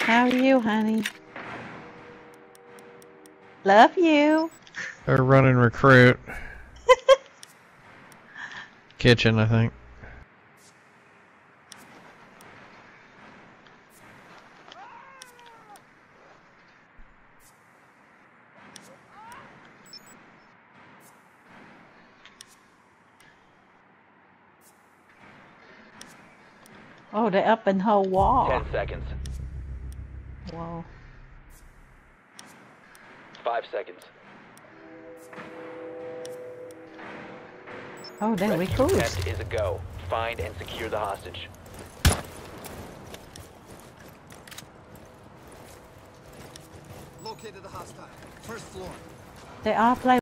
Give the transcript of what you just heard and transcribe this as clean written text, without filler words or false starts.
How are you, honey? Love you. They're running recruit. Kitchen, I think. Oh, they're up in her wall. 10 seconds. Whoa. 5 seconds. Oh, they're Rescue recruits. attempt is a go. Find and secure the hostage. Located the hostile. First floor. They all play